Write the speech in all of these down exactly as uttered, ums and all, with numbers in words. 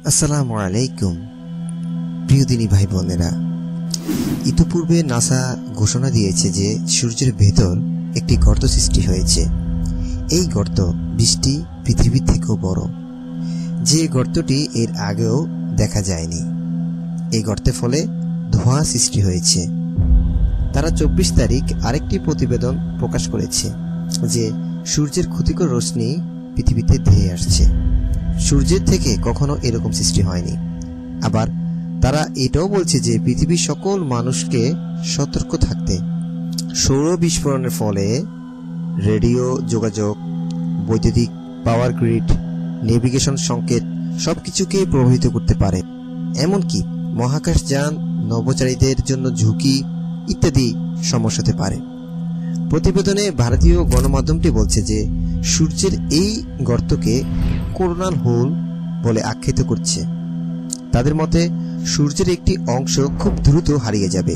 আসসালামু আলাইকুম প্রিয় দিনী ভাই বোনেরা, ইতিপূর্বে নাসা ঘোষণা দিয়েছে যে সূর্যের ভেতর একটি গর্ত সৃষ্টি হয়েছে। এই গর্ত বিশটি পৃথিবীর থেকেও বড়, যে গর্তটি এর আগেও দেখা যায়নি। এই গর্তের ফলে ধোঁয়া সৃষ্টি হয়েছে। তারা চব্বিশ তারিখ আরেকটি প্রতিবেদন প্রকাশ করেছে যে সূর্যের ক্ষতিকর রশ্মি পৃথিবীতে ধেয়ে আসছে। সূর্যের থেকে কখনো এরকম সৃষ্টি হয়নি। আবার তারা এটাও বলছে যে পৃথিবীর সকল মানুষকে সতর্ক থাকতে। সৌর বিস্ফোরণের ফলে রেডিও যোগাযোগ, বৈদ্যুতিক পাওয়ার গ্রিড, নেভিগেশন সংকেত সবকিছুকে প্রভাবিত করতে পারে। এমনকি মহাকাশযান, নভোচারীদের জন্য ঝুঁকি ইত্যাদি সমস্যা হতে পারে। প্রতিবেদনে ভারতীয় গণমাধ্যমটি বলছে যে সূর্যের এই গর্তকে কোরোনাল হোল বলে আখ্যায়িত করছে। তাদের মতে সূর্যের একটি অংশ খুব দ্রুত হারিয়ে যাবে।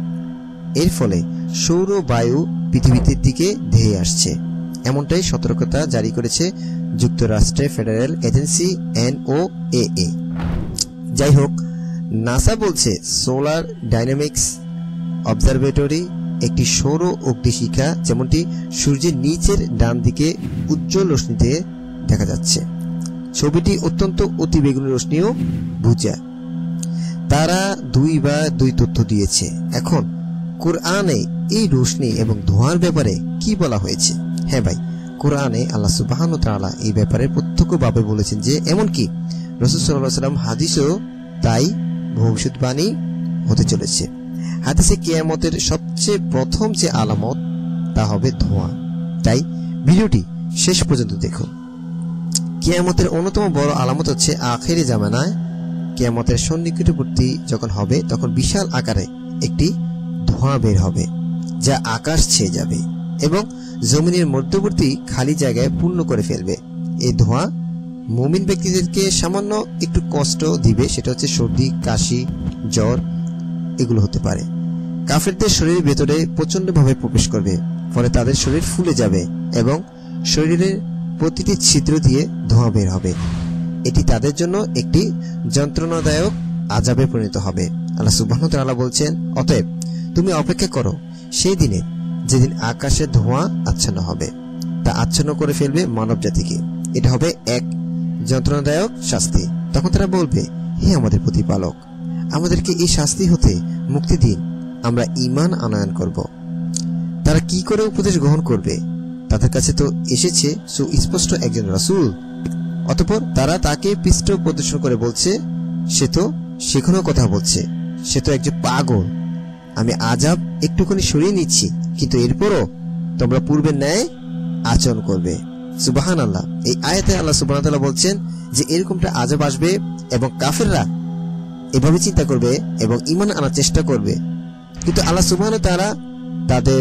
এর ফলে সৌর বায়ু পৃথিবীর দিকে ধেয়ে আসছে, এমনটাই সতর্কতা জারি করেছে যুক্তরাষ্ট্রের federal agency N O A A. যাই হোক, নাসা বলছে সোলার ডাইনামিক্স অবজারভেটরি একটি সৌর অগ্নিশিখা যেমনটি সূর্যের নিচের ডান দিকে উজ্জ্বল রশ্মিতে দেখা যাচ্ছে। ছবিটি অত্যন্ত অতিবেগুনি রশ্মিও বুঝায়। তারা দুই বা দুই তথ্য দিয়েছে। এখন কোরআনে এই রশ্মি এবং ধোঁয়ার ব্যাপারে কি বলা হয়েছে? হ্যাঁ ভাই, কোরআনে আল্লাহ সুবহানাহু ওয়া তাআলা এই ব্যাপারে প্রত্যক্ষভাবে বলেছেন যে এমনকি রাসূল সাল্লাল্লাহু আলাইহি ওয়াসাল্লাম হাদিসেও তাই ভবিষ্যৎবাণী হতে চলেছে। হাদিসে কিয়ামতের সবচেয়ে প্রথম যে আলামত তা হবে ধোঁয়া। তাই ভিডিওটি শেষ পর্যন্ত দেখুন। কিয়ামতের অন্যতম বড় আলামত হচ্ছে আখিরি জামানায় কিয়ামতের সন্নিকটবর্তী যখন হবে তখন বিশাল আকারে একটি ধোঁয়া বের হবে যা আকাশ ছেয়ে যাবে এবং জমিনের মধ্যবর্তী খালি জায়গায় পূর্ণ করে ফেলবে। এই ধোঁয়া মুমিন ব্যক্তিদেরকে সামান্য একটু কষ্ট দিবে, সেটা হচ্ছে সর্দি, কাশি, জ্বর এগুলো হতে পারে। কাফেরদের শরীরের ভেতরে প্রচন্ডভাবে প্রবেশ করবে, ফলে তাদের শরীর ফুলে যাবে এবং শরীরের প্রতিটি ছিদ্র দিয়ে ধোঁয়া বের হবে। এটি তাদের জন্য একটি যন্ত্রণাদায়ক আযাবে পরিণত হবে। আল্লাহ সুবহানাহু ওয়া তাআলা বলছেন, অতএব তুমি অপেক্ষা করো সেই দিনে যেদিন আকাশে ধোঁয়া আচ্ছন্ন হবে, তা আচ্ছন্ন করে ফেলবে মানব জাতিকে। এটা হবে এক যন্ত্রণাদায়ক শাস্তি। তখন তারা বলবে, হে আমাদের প্রতিপালক, আমাদেরকে এই শাস্তি হতে মুক্তি দিন, আমরা ঈমান আনয়ন করব। তারা কি করে উপদেশ গ্রহণ করবে? তাদের কাছে তো এসেছে সুস্পষ্ট একজন রাসূল। অতঃপর তারা তাকে পৃষ্ঠ প্রদর্শন করে বলছে, সে তো শেখানোর কথা বলছে, সে তো একজন পাগল। আমি আযাব একটুখানি সরিয়ে নিচ্ছি, কিন্তু এরপরও তোমরা পূর্বের ন্যায় আচরণ করবে। সুবহানাল্লাহ। এই আয়াতে আল্লাহ সুবহানাহু ওয়া তাআলা বলছেন যে এরকমটা আযাব আসবে এবং কাফেররা এভাবে চিন্তা করবে এবং ঈমান আনার চেষ্টা করবে, কিন্তু আল্লাহ সুবহানাহু ওয়া তাআলা তাদের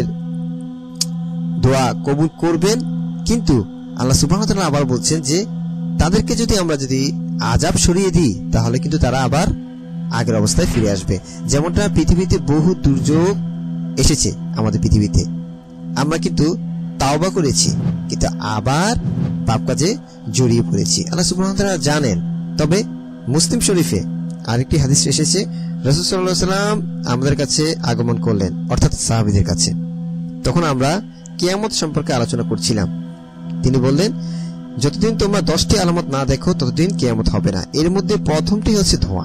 দোয়া কবুল করবেন। কিন্তু আল্লাহ সুবহানাহু ওয়া তাআলা আবার বলছেন যে তাদেরকে যদি আমরা যদি আযাব সরিয়ে দিই তাহলে কিন্তু তারা আবার আগের অবস্থায় ফিরে আসবে। যেমনটা পৃথিবীতে বহু দুর্যোগ এসেছে, আমাদের পৃথিবীতে আমরা কিন্তু তাওবা করেছি, কিন্তু আবার পাপ কাজে জড়িয়ে পড়েছি। আল্লাহ সুবহানাহু ওয়া তাআলা জানেন। তবে মুসলিম শরীফে আরেকটি হাদিস এসেছে, রাসূল সাল্লাল্লাহু আলাইহি ওয়াসাল্লাম আমাদের কাছে আগমন করলেন, অর্থাৎ সাহাবীদের কাছে। তখন আমরা কিয়ামত সম্পর্কে আলোচনা করছিলাম। তিনি বললেন, যতদিন তোমরা দশটি আলামত না দেখো ততদিন কিয়ামত হবে না। এর মধ্যে প্রথমটি হচ্ছে ধোঁয়া,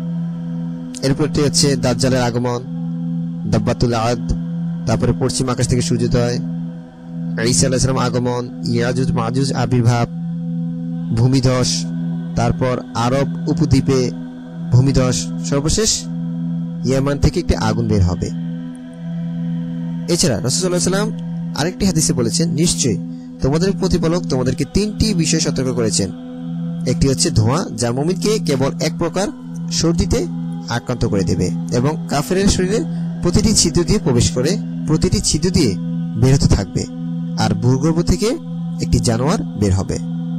এরপরটি হচ্ছে দাজ্জালের আগমন, দাব্বাতুল আদ, তারপরে পশ্চিম আকাশ থেকে সূর্যোদয়, ঈসা আলাইহিস সালাম আগমন, ইয়াজুজ মাজুজ আবির্ভাব, ভূমিধস, তারপর আরব উপদ্বীপে ভূমিধস, সর্বশেষ ইয়ামান থেকে একটি আগুন বের হবে। এছাড়া রাসূল সাল্লাল্লাহু আলাইহি ওয়াসাল্লাম আরেকটি হাদিসে বলেছেন, নিশ্চয়ই তোমাদের প্রতিপালক তোমাদেরকে তিনটি বিষয় সতর্ক করেছেন। একটি হচ্ছে ধোঁয়া, যা মুমিনকে কেবল এক প্রকার সর্দিতে আক্রান্ত করে দেবে এবং কাফেরের শরীরে প্রতিটি ছিদ্র দিয়ে প্রবেশ করে প্রতিটি ছিদ্র দিয়ে বের হতে থাকবে, আর ভূগর্ভ থেকে একটি জানোয়ার বের হবে।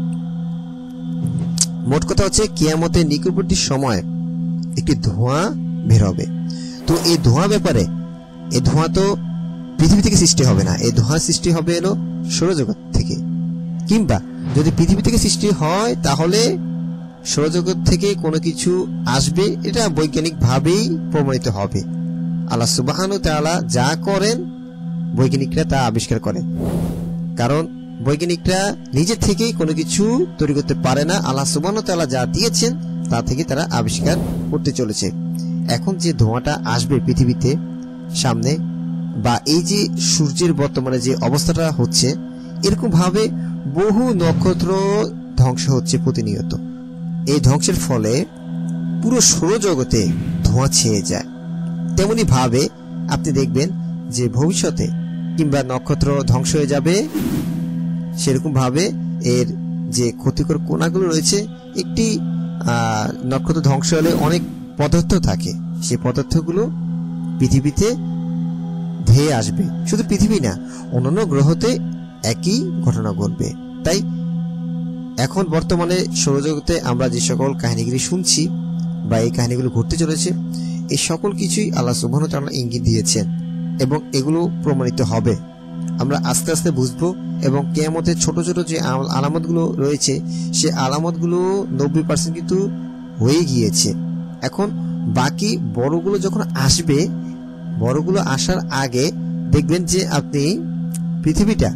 মোট কথা হচ্ছে কিয়ামতের নিকটবর্তী সময় একটি ধোঁয়া বের হবে। তো এই ধোঁয়া ব্যাপারে, এই ধোঁয়া তো পৃথিবী থেকে সৃষ্টি হবে না, এই ধোঁয়া সৃষ্টি হবে এলো সৌরজগৎ থেকে। কিংবা যদি পৃথিবী থেকে সৃষ্টি হয় তাহলে সৌরজগৎ থেকে কোনো কিছু আসবে, এটা বৈজ্ঞানিকভাবেই প্রমাণিত হবে। আল্লাহ সুবহানাহু ওয়া তাআলা যা করেন বৈজ্ঞানিকরা তা আবিষ্কার করে, কারণ বৈজ্ঞানিকরা নিজে থেকেই কোনো কিছু তৈরি করতে পারে না। আল্লাহ সুবহানাহু ওয়া তাআলা যা দিয়েছেন তা থেকে তারা আবিষ্কার করতে চলেছে। এখন যে ধোঁয়াটা আসবে পৃথিবীতে সামনে, বা এই যে সূর্যের বর্তমানে যে অবস্থাটা হচ্ছে, এরকম ভাবে বহু নক্ষত্র ধ্বংস হচ্ছে প্রতিনিয়ত। এই ধ্বংসের ফলে পুরো সৌরজগতে ধোঁয়া ছেয়ে যায়। তেমনি ভাবে আপনি দেখবেন যে ভবিষ্যতে কিংবা নক্ষত্র ধ্বংস হয়ে যাবে, সেরকম ভাবে এর যে ক্ষতিকর কণাগুলো রয়েছে, একটি আহ নক্ষত্র ধ্বংস হলে অনেক পদার্থ থাকে, সেই পদার্থগুলো পৃথিবীতে ধেয়ে আসবে। শুধু পৃথিবী না, অন্যান্য গ্রহতে একই ঘটনা ঘটবে। তাই এখন বর্তমানে সৌরজগতে আমরা যে সকল কাহিনীগুলি শুনছি বা এই কাহিনীগুলো ঘটতে চলেছে, এই সকল কিছুই আল্লাহ সুবহানাহু ওয়া তাআলা ইঙ্গিত দিয়েছেন এবং এগুলো প্রমাণিত হবে। আমরা আস্তে আস্তে বুঝবো এবং কিয়ামতের ছোট ছোট যে আলামতগুলো রয়েছে, সে আলামতগুলো নব্বই পার্সেন্ট কিন্তু হয়ে গিয়েছে। এখন বাকি বড়গুলো যখন আসবে, বড়গুলো আসার আগে দেখবেন যে আপনি পৃথিবীটা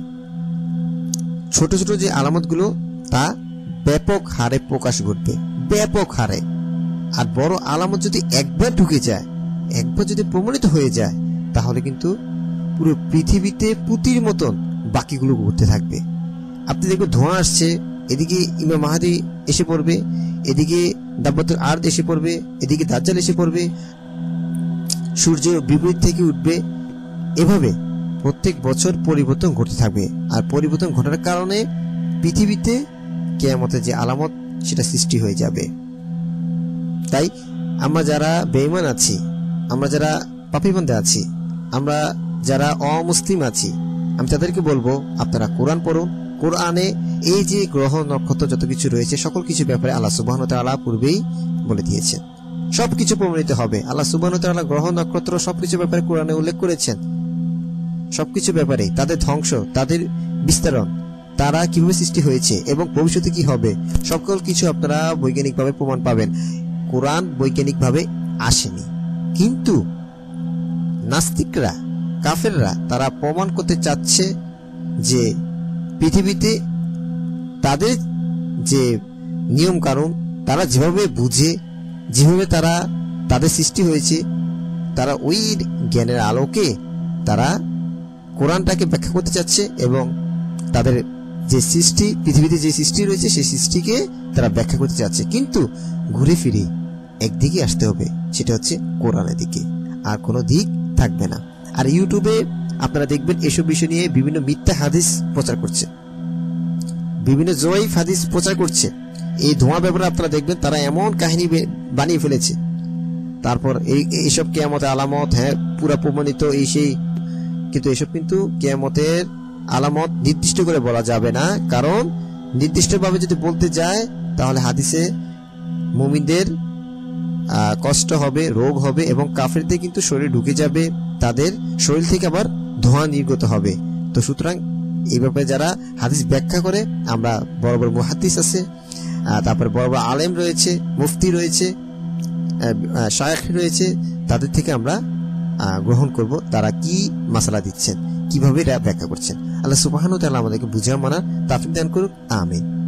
ছোট ছোট যে আলামতগুলো তা ব্যাপক হারে প্রকাশ ঘটবে, ব্যাপক হারে। আর বড় আলামত যদি একবার ঢুকে যায়, একবার যদি প্রমাণিত হয়ে যায়, তাহলে কিন্তু পুরো পৃথিবীতে পুতির মতন বাকিগুলো ঘুরতে থাকবে। আপনি দেখবেন ধোঁয়া আসছে, এদিকে ইমাম মাহদী এসে পড়বে, এদিকে দাব্বাতুল আরদ এসে পড়বে, এদিকে দাজ্জাল এসে পড়বে, সূর্য বিপরীত থেকে উঠবে। এভাবে প্রত্যেক বছর পরিবর্তন ঘটতে থাকবে। আর পরিবর্তন ঘটার কারণে পৃথিবীতে কিয়ামতের যে আলামত, সেটা সৃষ্টি হয়ে যাবে। তাই আমরা যারা বেঈমান আছি, আমরা যারা পাপী বান্দা আছি, আমরা যারা অমুসলিম আছি, আমি তাদেরকে বলবো আপনারা কোরআন পড়ুন। কোরআনে এই যে গ্রহ নক্ষত্র যত কিছু রয়েছে, সকল কিছু ব্যাপারে আল্লাহ সুবহানাহু ওয়া তাআলা পূর্বেই বলে দিয়েছেন। সবকিছু প্রমাণিত হবে। আল্লাহ সুবহানাহু ওয়া তাআলা গ্রহ নক্ষত্র সবকিছু ব্যাপারে কোরআনে উল্লেখ করেছেন। সবকিছু ব্যাপারে তাদের ধ্বংস, তাদের বিস্তারণ, তারা কিভাবে সৃষ্টি হয়েছে এবং ভবিষ্যতে কি হবে, সকল কিছু আপনারা বৈজ্ঞানিকভাবে প্রমাণ পাবেন। কোরআন বৈজ্ঞানিকভাবে আসেনি, কিন্তু নাস্তিকরা, কাফেররা তারা প্রমাণ করতে চাচ্ছে যে পৃথিবীতে তাদের যে নিয়ম কানুন, তারা যেভাবে বুঝে, যেভাবে তারা তাদের সৃষ্টি হয়েছে, তারা ওই জ্ঞানের আলোকে তারা কোরআনটাকে ব্যাখ্যা করতে চাচ্ছে এবং তাদের যে সৃষ্টি, পৃথিবীতে যে সৃষ্টি রয়েছে, সেই সৃষ্টিকে তারা ব্যাখ্যা করতে চাচ্ছে। কিন্তু ঘুরে ফিরে একদিকে আসতে হবে, সেটা হচ্ছে কোরআনের দিকে, আর কোনো দিক থাকবে না। আর ইউটিউবে আপনারা দেখবেন এসব বিষয় নিয়ে বিভিন্ন মিথ্যা হাদিস প্রচার করছে, বিভিন্ন জয়ীফ হাদিস প্রচার করছে। এই ধোঁয়া ব্যাপারে আপনারা দেখবেন তারা এমন কাহিনী বানিয়ে ফেলেছে। তারপর এই এইসব কিয়ামতের আলামত, হ্যাঁ পুরা প্রমাণিত এই সেই, কিন্তু এসব কিন্তু কিয়ামতের আলামত নির্দিষ্ট করে বলা যাবে না। কারণ নির্দিষ্টভাবে যদি বলতে যায়, তাহলে হাদিসে মুমিনদের কষ্ট হবে, রোগ হবে এবং কাফেরদের কিন্তু শরীর ঢুকে যাবে, তাদের শরীর থেকে আবার ধোঁয়া নির্গত হবে। তো সুতরাং এই ব্যাপারে যারা হাদিস ব্যাখ্যা করে, আমরা বড় বড় মুহাদ্দিস আছে, তারপর বড় বড় আলেম রয়েছে, মুফতি রয়েছে, শায়েখ রয়েছে, তাদের থেকে আমরা গ্রহণ করব তারা কি মাসালা দিচ্ছেন, কিভাবে এটা ব্যাখ্যা করছেন। আল্লাহ সুবহানাহু ওয়া তাআলা আমাদেরকে বুঝার মানার তাওফিক দান করুক। আমিন।